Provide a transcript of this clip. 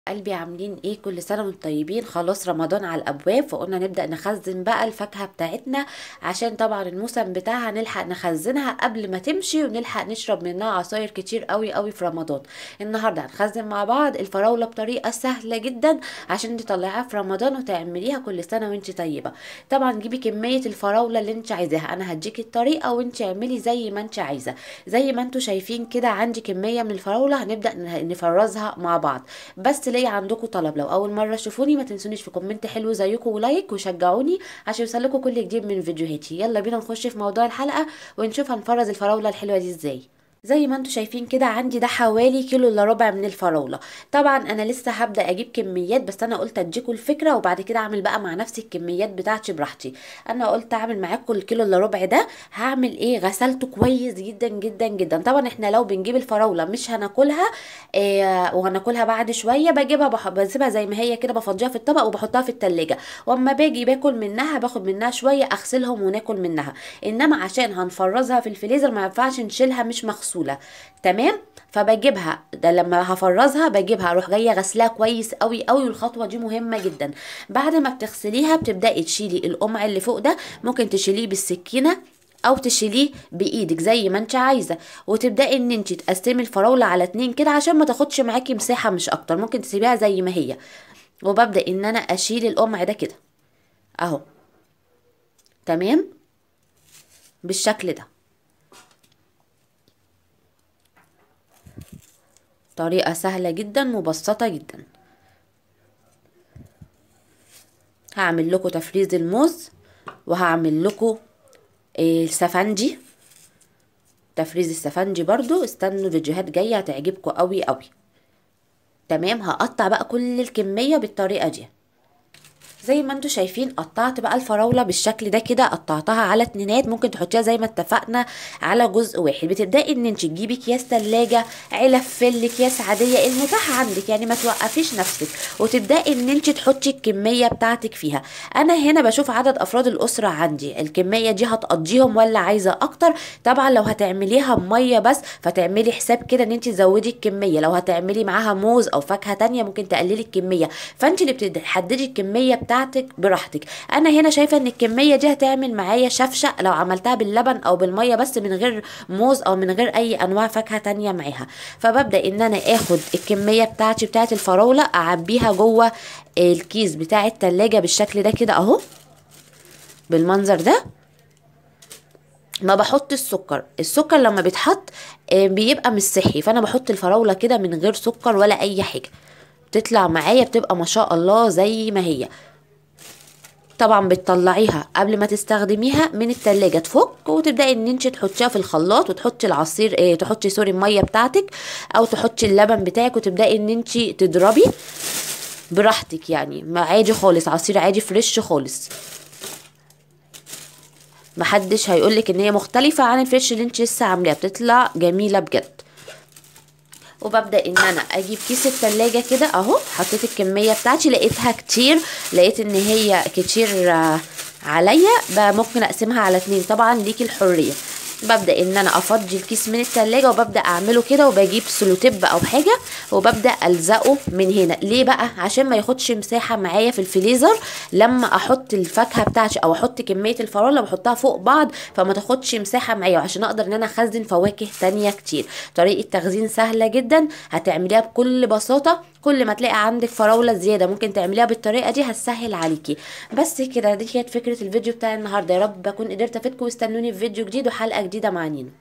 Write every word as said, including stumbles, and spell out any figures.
قلبي عاملين ايه؟ كل سنة وانتم طيبين. خلاص رمضان على الابواب، فقلنا نبدأ نخزن بقى الفاكهة بتاعتنا عشان طبعا الموسم بتاعها نلحق نخزنها قبل ما تمشي ونلحق نشرب منها عصاير كتير قوي قوي في رمضان. النهاردة هنخزن مع بعض الفراولة بطريقة سهلة جدا عشان تطلعيها في رمضان وتعمليها كل سنة وانت طيبة. طبعا جيبي كمية الفراولة اللي انت عايزاها، انا هديكي الطريقة وانت اعملي زي ما انت عايزة. زي ما انتوا شايفين كده عندي كمية من الفراولة، هنبدأ نفرزها مع بعض. بس ليا عندكم طلب، لو اول مره تشوفوني ما تنسونيش في كومنت حلو زيكم ولايك وشجعوني عشان يوصلكوا كل جديد من فيديوهاتي. يلا بينا نخش في موضوع الحلقه ونشوف هنفرز الفراوله الحلوه دي ازاي. زي ما انتوا شايفين كده عندي ده حوالي كيلو الا ربع من الفراوله. طبعا انا لسه هبدا اجيب كميات، بس انا قلت اديكم الفكره وبعد كده اعمل بقى مع نفسي الكميات بتاعتي براحتي. انا قلت اعمل معاكم الكيلو الا ربع ده. هعمل ايه؟ غسلته كويس جدا جدا جدا. طبعا احنا لو بنجيب الفراوله مش هناكلها إيه وهناكلها بعد شويه، بجيبها بح- بسيبها زي ما هي كده، بفضيها في الطبق وبحطها في التلاجة. واما باجي باكل منها باخد منها شويه اغسلهم وناكل منها. انما عشان هنفرزها في الفريزر ما ينفعش نشيلها مش مغسوله. تمام. فبجيبها ده لما هفرزها بجيبها اروح جايه غسلاها كويس قوي قوي، والخطوه دي مهمه جدا. بعد ما بتغسليها بتبداي تشيلي القمع اللي فوق ده، ممكن تشيليه بالسكينه او تشيليه بايدك زي ما انت عايزه. وتبداي ان انت تقسمي الفراوله على اتنين كده عشان ما تاخدش معاكي مساحه مش اكتر، ممكن تسيبيها زي ما هي. وببدا ان انا اشيل القمع ده كده اهو. تمام. بالشكل ده. طريقه سهله جدا مبسطه جدا. هعمل لكم تفريز الموز، وهعمل لكم السفنجي، تفريز السفنجي برضو. استنوا فيديوهات جايه هتعجبكم قوي قوي. تمام. هقطع بقى كل الكميه بالطريقه دي. زي ما انتوا شايفين قطعت بقى الفراولة بالشكل ده كده، قطعتها على اتنينات. ممكن تحطيها زي ما اتفقنا على جزء واحد. بتبدأي ان انت تجيبي اكياس تلاجة، علب فل، اكياس عادية المتاح عندك، يعني ما توقفيش نفسك. وتبدأي ان انت تحطي الكمية بتاعتك فيها. انا هنا بشوف عدد افراد الاسرة عندي، الكمية دي هتقضيهم ولا عايزة اكتر. طبعا لو هتعمليها بمية بس فتعملي حساب كده ان انت تزودي الكمية، لو هتعملي معاها موز او فاكهة تانية ممكن تقللي الكمية. فانت اللي بتحددي الكمية بتاعتك براحتك. انا هنا شايفه ان الكميه دي هتعمل معايا شفشق لو عملتها باللبن او بالميه بس من غير موز او من غير اي انواع فاكهه تانية معاها. فببدا ان انا اخد الكميه بتاعتي بتاعت الفراوله اعبيها جوه الكيس بتاع التلاجة بالشكل ده كده اهو، بالمنظر ده. ما بحط السكر، السكر لما بيتحط آه، بيبقى مش صحي، فانا بحط الفراوله كده من غير سكر ولا اي حاجه. بتطلع معايا بتبقى ما شاء الله زي ما هي. طبعا بتطلعيها قبل ما تستخدميها من التلاجة، تفك وتبدأي ان انت تحطيها في الخلاط وتحطي العصير ايه تحطي سوري المية بتاعتك او تحطي اللبن بتاعك، وتبدأي ان انت تضربي براحتك، يعني ما عادي خالص، عصير عادي فريش خالص. محدش هيقولك ان هي مختلفة عن الفريش اللي انت لسه عاملاها، بتطلع جميلة بجد. وببدأ ان انا اجيب كيس التلاجة كده اهو. حطيت الكمية بتاعتي لقيتها كتير، لقيت ان هي كتير آه، عليا بقى، ممكن اقسمها على اتنين، طبعا ليكي الحرية. ببدأ ان انا افضي الكيس من التلاجة وببدأ اعمله كده، وبجيب سلوتيب او حاجة وببدأ الزقه من هنا. ليه بقى؟ عشان ما ياخدش مساحة معايا في الفريزر لما احط الفاكهة بتاعتي او احط كمية الفراولة بحطها فوق بعض، فما تاخدش مساحة معايا، وعشان اقدر ان انا اخزن فواكه تانية كتير. طريقة تخزين سهلة جدا هتعمليها بكل بساطة. كل ما تلاقي عندك فراولة زيادة ممكن تعمليها بالطريقة دي، هتسهل عليكي. بس كده، دي كانت فكرة الفيديو بتاع النهاردة. يا رب اكون قدرت افيدكم، واستنوني في فيديو جديد وحلقة جديدة مع نينا.